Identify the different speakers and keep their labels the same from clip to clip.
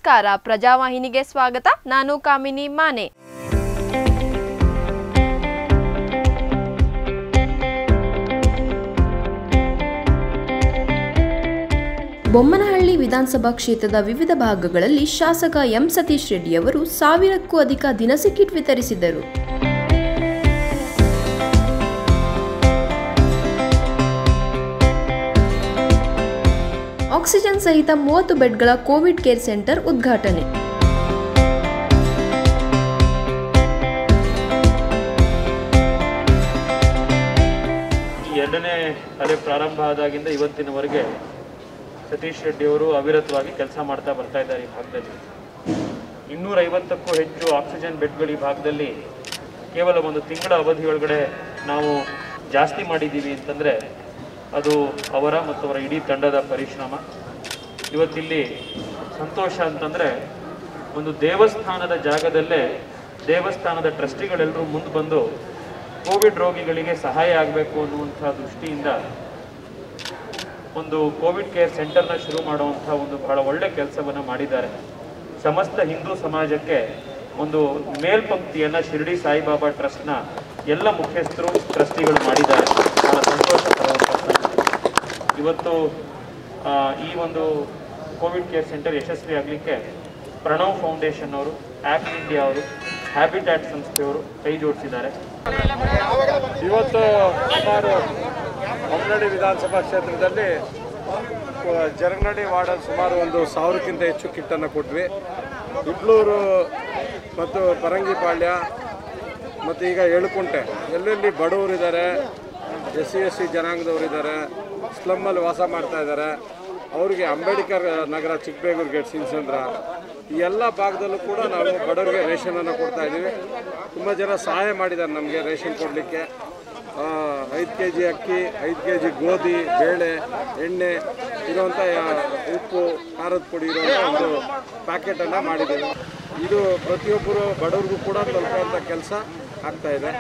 Speaker 1: ನಮಸ್ಕಾರ, ಪ್ರಜಾವಾಹಿನಿಗೆ ಸ್ವಾಗತ. ನಾನು ಕಾಮಿನಿ ಮಾನೆ. ಬೊಮ್ಮನಹಳ್ಳಿ ವಿಧಾನಸಭಾ ಕ್ಷೇತ್ರದ ವಿವಿಧ ಭಾಗಗಳಲ್ಲಿ ಶಾಸಕ ಎಂ ಸತೀಶ್ ರೆಡ್ಡಿ ಅವರು 1000ಕ್ಕೂ ಅಧಿಕ ದಿನಸಿ ಕಿಟ್ ವಿತರಿಸಿದರು. ಆಕ್ಸಿಜನ್ ಸಹಿತ 30 ಬೆಡ್ಗಳ ಕೋವಿಡ್ ಕೇರ್ ಸೆಂಟರ್ ಉದ್ಘಾಟನೆ.
Speaker 2: ಎರಡನೇ ಅಲೆ ಪ್ರಾರಂಭ ಆದಾಗಿಂದ ಇವತ್ತಿನವರೆಗೆ ಸತೀಶ್ ರೆಡ್ಡಿ ಅವರು ಅವಿರತವಾಗಿ ಕೆಲಸ ಮಾಡ್ತಾ ಬರ್ತಾ ಇದ್ದಾರೆ. ಈ ಭಾಗದಲ್ಲಿ 250ಕ್ಕೂ ಹೆಚ್ಚು ಆಕ್ಸಿಜನ್ ಬೆಡ್ಗಳು ಈ ಭಾಗದಲ್ಲಿ ಕೇವಲ ಒಂದು ತಿಂಗಳ ಅವಧಿಯೊಳಗಡೆ ನಾವು ಜಾಸ್ತಿ ಮಾಡಿದ್ದೀವಿ ಅಂತಂದರೆ ಅದು ಅವರ ಮತ್ತು ಅವರ ಇಡೀ ತಂಡದ ಪರಿಶ್ರಮ. ಇವತ್ತಿಲ್ಲಿ ಸಂತೋಷ ಅಂತಂದರೆ ಒಂದು ದೇವಸ್ಥಾನದ ಜಾಗದಲ್ಲೇ ದೇವಸ್ಥಾನದ ಟ್ರಸ್ಟಿಗಳೆಲ್ಲರೂ ಮುಂದೆ ಬಂದು ಕೋವಿಡ್ ರೋಗಿಗಳಿಗೆ ಸಹಾಯ ಆಗಬೇಕು ಅನ್ನುವಂಥ ದೃಷ್ಟಿಯಿಂದ ಒಂದು ಕೋವಿಡ್ ಕೇರ್ ಸೆಂಟರ್ನ ಶುರು ಮಾಡುವಂಥ ಒಂದು ಬಹಳ ಒಳ್ಳೆ ಕೆಲಸವನ್ನು ಮಾಡಿದ್ದಾರೆ. ಸಮಸ್ತ ಹಿಂದೂ ಸಮಾಜಕ್ಕೆ ಒಂದು ಮೇಲ್ಪಂಕ್ತಿಯನ್ನು ಶಿರ್ಡಿ ಸಾಯಿಬಾಬಾ ಟ್ರಸ್ಟ್ನ ಎಲ್ಲ ಮುಖ್ಯಸ್ಥರು ಟ್ರಸ್ಟಿಗಳು ಮಾಡಿದ್ದಾರೆ. ಬಹಳ ಸಂತೋಷ ಪಡುವಂಥ. ಇವತ್ತು ಈ ಒಂದು ಕೋವಿಡ್ ಕೇರ್ ಸೆಂಟರ್ ಯಶಸ್ವಿ ಆಗಲಿಕ್ಕೆ ಪ್ರಣವ್ ಫೌಂಡೇಶನ್ ಅವರು, ಆ್ಯಪ್ ಇಂಡಿಯಾ ಅವರು, ಹ್ಯಾಬಿಟ್ಯಾಟ್ ಸಂಸ್ಥೆಯವರು ಕೈ ಜೋಡಿಸಿದ್ದಾರೆ.
Speaker 3: ಇವತ್ತು ಸುಮಾರು ಬೊಮ್ಮನಹಳ್ಳಿ ವಿಧಾನಸಭಾ ಕ್ಷೇತ್ರದಲ್ಲಿ ಜರಗನಹಳ್ಳಿ ವಾರ್ಡಲ್ಲಿ ಸುಮಾರು ಒಂದು 1000ಕ್ಕಿಂತ ಹೆಚ್ಚು ಕಿಟ್ಟನ್ನು ಕೊಟ್ವಿ. ಇಬ್ಲೂರು ಮತ್ತು ಪರಂಗಿಪಾಳ್ಯ ಮತ್ತು ಈಗ ಎಳುಕುಂಟೆ ಎಲ್ಲೆಲ್ಲಿ ಬಡವರಿದ್ದಾರೆ, SC ಜನಾಂಗದವರಿದ್ದಾರೆ, ಸ್ಲಮ್ಮಲ್ಲಿ ವಾಸ ಮಾಡ್ತಾ ಇದ್ದಾರೆ, ಅವರಿಗೆ ಅಂಬೇಡ್ಕರ್ ನಗರ, ಚಿಕ್ಕಬೇಗೂರು ಗೇಟ್, ಸಿಂಸಂದ್ರ ಈ ಎಲ್ಲ ಭಾಗದಲ್ಲೂ ಕೂಡ ನಾವು ಬಡವರಿಗೆ ರೇಷನನ್ನು ಕೊಡ್ತಾ ಇದ್ದೀವಿ. ತುಂಬ ಜನ ಸಹಾಯ ಮಾಡಿದ್ದಾರೆ ನಮಗೆ ರೇಷನ್ ಕೊಡಲಿಕ್ಕೆ. 5 kg ಅಕ್ಕಿ, 5 kg ಗೋಧಿ, ಬೇಳೆ, ಎಣ್ಣೆ ಇರುವಂಥ ಉಪ್ಪು, ಖಾರದ ಪುಡಿ ಇರುವಂಥ ಒಂದು ಪ್ಯಾಕೆಟನ್ನು ಮಾಡಿದ್ದೀವಿ. ಇದು ಪ್ರತಿಯೊಬ್ಬರು ಬಡವರಿಗೂ ಕೂಡ ತಲುಪುವಂಥ ಕೆಲಸ ಆಗ್ತಾಯಿದೆ.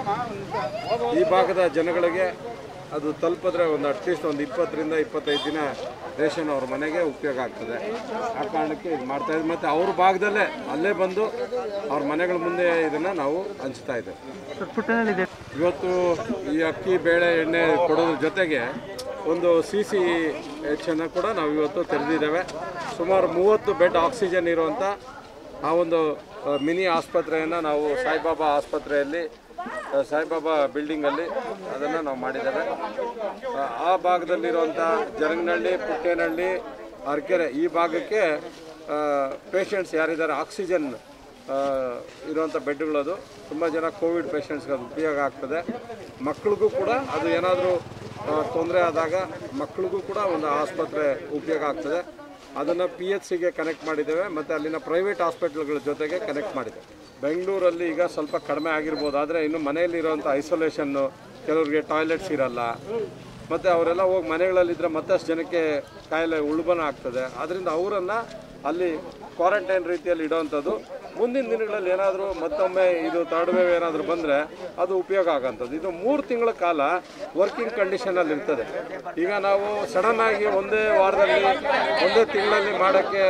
Speaker 3: ಈ ಭಾಗದ ಜನಗಳಿಗೆ ಅದು ತಲುಪಿದ್ರೆ ಒಂದು ಅಟ್ಲೀಸ್ಟ್ ಒಂದು 20ರಿಂದ 25 ದಿನ ರೇಷನ್ ಅವ್ರ ಮನೆಗೆ ಉಪಯೋಗ ಆಗ್ತದೆ. ಆ ಕಾರಣಕ್ಕೆ ಇದು ಮಾಡ್ತಾಯಿದ್ವಿ. ಮತ್ತು ಅವ್ರ ಭಾಗದಲ್ಲೇ ಅಲ್ಲೇ ಬಂದು ಅವ್ರ ಮನೆಗಳ ಮುಂದೆ ಇದನ್ನು ನಾವು ಹಂಚ್ತಾ ಇದ್ದೇವೆ. ಇವತ್ತು ಈ ಅಕ್ಕಿ, ಬೇಳೆ, ಎಣ್ಣೆ ಕೊಡೋದ್ರ ಜೊತೆಗೆ ಒಂದು CCH ಕೂಡ ನಾವು ಇವತ್ತು ತೆರೆದಿದ್ದೇವೆ. ಸುಮಾರು 30 ಬೆಡ್ ಆಕ್ಸಿಜನ್ ಇರುವಂಥ ಆ ಒಂದು ಮಿನಿ ಆಸ್ಪತ್ರೆಯನ್ನು ನಾವು ಸಾಯಿಬಾಬಾ ಆಸ್ಪತ್ರೆಯಲ್ಲಿ, ಸಾಯಿಬಾಬಾ ಬಿಲ್ಡಿಂಗಲ್ಲಿ ಅದನ್ನು ನಾವು ಮಾಡಿದ್ದೇವೆ. ಆ ಭಾಗದಲ್ಲಿರುವಂಥ ಜರಗನಹಳ್ಳಿ, ಪುಟ್ಟೇನಹಳ್ಳಿ, ಅರಕೆರೆ ಈ ಭಾಗಕ್ಕೆ ಪೇಷಂಟ್ಸ್ ಯಾರಿದ್ದಾರೆ ಆಕ್ಸಿಜನ್ ಇರುವಂಥ ಬೆಡ್ಗಳದು ತುಂಬ ಜನ ಕೋವಿಡ್ ಪೇಷಂಟ್ಸ್ಗೆ ಅದು ಉಪಯೋಗ ಆಗ್ತದೆ. ಮಕ್ಕಳಿಗೂ ಕೂಡ ಅದು ಏನಾದರೂ ತೊಂದರೆ ಆದಾಗ ಮಕ್ಕಳಿಗೂ ಕೂಡ ಒಂದು ಆಸ್ಪತ್ರೆ ಉಪಯೋಗ ಆಗ್ತದೆ. ಅದನ್ನು PHCಗೆ ಕನೆಕ್ಟ್ ಮಾಡಿದ್ದೇವೆ ಮತ್ತು ಅಲ್ಲಿನ ಪ್ರೈವೇಟ್ ಹಾಸ್ಪಿಟ್ಲ್ಗಳ ಜೊತೆಗೆ ಕನೆಕ್ಟ್ ಮಾಡಿದ್ದೇವೆ. ಬೆಂಗಳೂರಲ್ಲಿ ಈಗ ಸ್ವಲ್ಪ ಕಡಿಮೆ ಆಗಿರ್ಬೋದು, ಆದರೆ ಇನ್ನು ಮನೆಯಲ್ಲಿರೋಂಥ ಐಸೋಲೇಷನ್ನು, ಕೆಲವರಿಗೆ ಟಾಯ್ಲೆಟ್ಸ್ ಇರಲ್ಲ, ಮತ್ತು ಅವರೆಲ್ಲ ಹೋಗಿ ಮನೆಗಳಲ್ಲಿದ್ದರೆ ಮತ್ತಷ್ಟು ಜನಕ್ಕೆ ಕಾಯಿಲೆ ಉಳ್ಬಣ ಆಗ್ತದೆ. ಆದ್ದರಿಂದ ಅವರನ್ನು ಅಲ್ಲಿ ಕ್ವಾರಂಟೈನ್ ರೀತಿಯಲ್ಲಿ ಇಡೋವಂಥದ್ದು. ಮುಂದಿನ ದಿನಗಳಲ್ಲಿ ಏನಾದರೂ ಮತ್ತೊಮ್ಮೆ ಇದು ಥರ್ಡ್ ವೇವ್ ಏನಾದರೂ ಬಂದರೆ ಅದು ಉಪಯೋಗ ಆಗೋಂಥದ್ದು. ಇದು 3 ತಿಂಗಳ ಕಾಲ ವರ್ಕಿಂಗ್ ಕಂಡೀಷನಲ್ಲಿ ಇರ್ತದೆ. ಈಗ ನಾವು ಸಡನ್ನಾಗಿ ಒಂದೇ ವಾರದಲ್ಲಿ, ಒಂದೇ ತಿಂಗಳಲ್ಲಿ ಮಾಡೋಕ್ಕೆ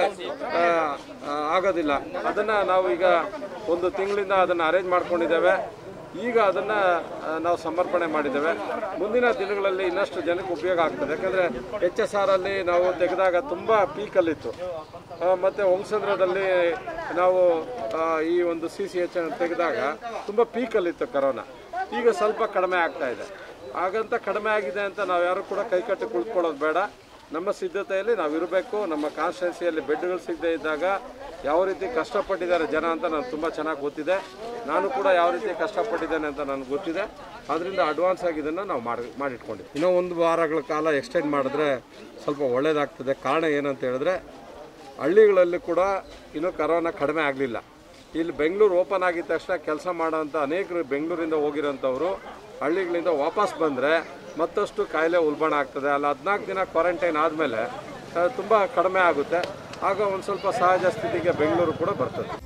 Speaker 3: ಆಗೋದಿಲ್ಲ. ಅದನ್ನು ನಾವು ಈಗ 1 ತಿಂಗಳಿಂದ ಅದನ್ನು ಅರೇಂಜ್ ಮಾಡ್ಕೊಂಡಿದ್ದೇವೆ. ಈಗ ಅದನ್ನು ನಾವು ಸಮರ್ಪಣೆ ಮಾಡಿದ್ದೇವೆ. ಮುಂದಿನ ದಿನಗಳಲ್ಲಿ ಇನ್ನಷ್ಟು ಜನಕ್ಕೆ ಉಪಯೋಗ ಆಗ್ತದೆ. ಯಾಕಂದರೆ HSR ಅಲ್ಲಿ ನಾವು ತೆಗೆದಾಗ ತುಂಬ ಪೀಕಲ್ಲಿತ್ತು, ಮತ್ತು ಹೊಂಗಸಂದ್ರದಲ್ಲಿ ನಾವು ಈ ಒಂದು CCH ತೆಗೆದಾಗ ತುಂಬ ಪೀಕಲ್ಲಿತ್ತು ಕರೋನಾ. ಈಗ ಸ್ವಲ್ಪ ಕಡಿಮೆ ಆಗ್ತಾ ಇದೆ. ಹಾಗಂತ ಕಡಿಮೆ ಆಗಿದೆ ಅಂತ ನಾವು ಯಾರು ಕೂಡ ಕೈಕಟ್ಟಿ ಕುಳಿತುಕೊಳ್ಳೋದು ಬೇಡ. ನಮ್ಮ ಸಿದ್ಧತೆಯಲ್ಲಿ ನಾವು ಇರಬೇಕು. ನಮ್ಮ ಕಾನ್ಸ್ಟಿಟ್ಯೂನ್ಸಿಯಲ್ಲಿ ಬೆಡ್ಗಳು ಸಿಗದೇ ಇದ್ದಾಗ ಯಾವ ರೀತಿ ಕಷ್ಟಪಟ್ಟಿದ್ದಾರೆ ಜನ ಅಂತ ನನಗೆ ತುಂಬ ಚೆನ್ನಾಗಿ ಗೊತ್ತಿದೆ. ನಾನು ಕೂಡ ಯಾವ ರೀತಿ ಕಷ್ಟಪಟ್ಟಿದ್ದೇನೆ ಅಂತ ನನಗೆ ಗೊತ್ತಿದೆ. ಆದ್ದರಿಂದ ಅಡ್ವಾನ್ಸ್ ಆಗಿ ಇದನ್ನು ನಾವು ಮಾಡಿಟ್ಕೊಂಡಿದ್ದೆ. ಇನ್ನೂ 1 ವಾರಗಳ ಕಾಲ ಎಕ್ಸ್ಟೆಂಡ್ ಮಾಡಿದ್ರೆ ಸ್ವಲ್ಪ ಒಳ್ಳೆಯದಾಗ್ತದೆ. ಕಾರಣ ಏನಂತ ಹೇಳಿದ್ರೆ ಹಳ್ಳಿಗಳಲ್ಲಿ ಕೂಡ ಇನ್ನೂ ಕರೋನಾ ಕಡಿಮೆ ಆಗಲಿಲ್ಲ. ಇಲ್ಲಿ ಬೆಂಗಳೂರು ಓಪನ್ ಆಗಿದ ತಕ್ಷಣ ಕೆಲಸ ಮಾಡೋಂಥ ಅನೇಕರು ಬೆಂಗಳೂರಿಂದ ಹೋಗಿರೋಂಥವ್ರು ಹಳ್ಳಿಗಳಿಂದ ವಾಪಸ್ ಬಂದರೆ ಮತ್ತಷ್ಟು ಕಾಯಿಲೆ ಉಲ್ಬಣ ಆಗ್ತದೆ. ಅಲ್ಲಿ 14 ದಿನ ಕ್ವಾರಂಟೈನ್ ಆದಮೇಲೆ ತುಂಬ ಕಡಿಮೆ ಆಗುತ್ತೆ. ಆಗ ಒಂದು ಸ್ವಲ್ಪ ಸಹಜ ಸ್ಥಿತಿಗೆ ಬೆಂಗಳೂರು ಕೂಡ ಬರ್ತದೆ.